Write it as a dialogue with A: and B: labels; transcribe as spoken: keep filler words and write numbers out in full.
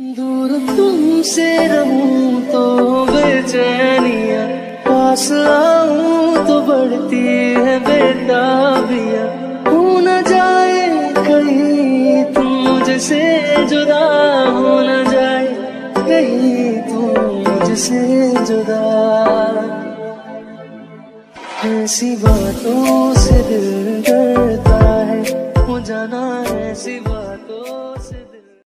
A: दूर तुमसे रहूं तो बेचैनिया, पास आऊं तो बढ़ती है बेताबिया। हो न जाए कहीं तुम मुझसे जुदा, हो न जाए कहीं तुम मुझसे जुदा। ऐसी बातों से दिल डरता है, हो जाना ऐसी